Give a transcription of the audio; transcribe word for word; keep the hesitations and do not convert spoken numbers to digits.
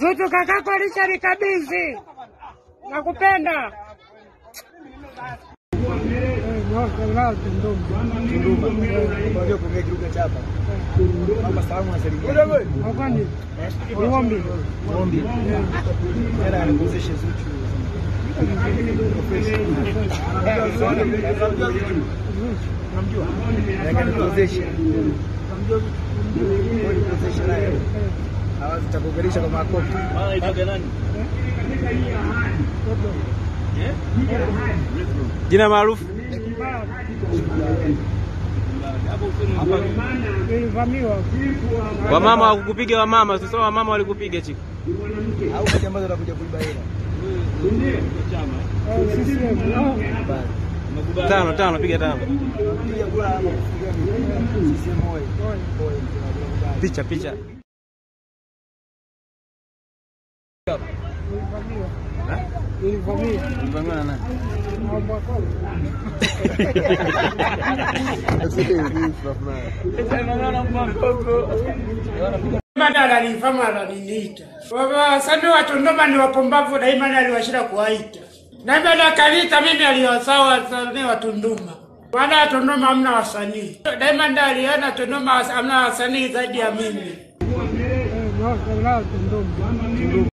Zuchu kakako alishanikabidhi. Nakupenda. Tunduma. Unajua kuongea kiruka chapa. Mama salamu asalimia. Kwani? Ngombe. Ngombe. Era anakuzesha Zuchu. Namjua. Anakuzesha. Namjua. Anakuzesha naye. Hawazi takugerisha kwa makofi. Maana itoke nani? Eh? Jina maarufu. Wa mama wakukupiga wa mama, sasa wa mama walikupiga chiki. Au kwa jambo la kuja kuiba hela. Chama. Tano tano piga tano. Piga kula hapo kupiga mimi. Sisi moyo. Picha picha. Ilivamia. Ilivamia na nani? Mambo yako. Badala alifama aliniita. Baba sasa watu ndoma ni wapombavu daima aliwashira kuwaita. Na baada kalita mimi aliwasawa sana watu ndoma. Baada ya Tunduma hamna wasanii. Daima ndiye aliona Tunduma hamna wasanii zaidi ya mimi.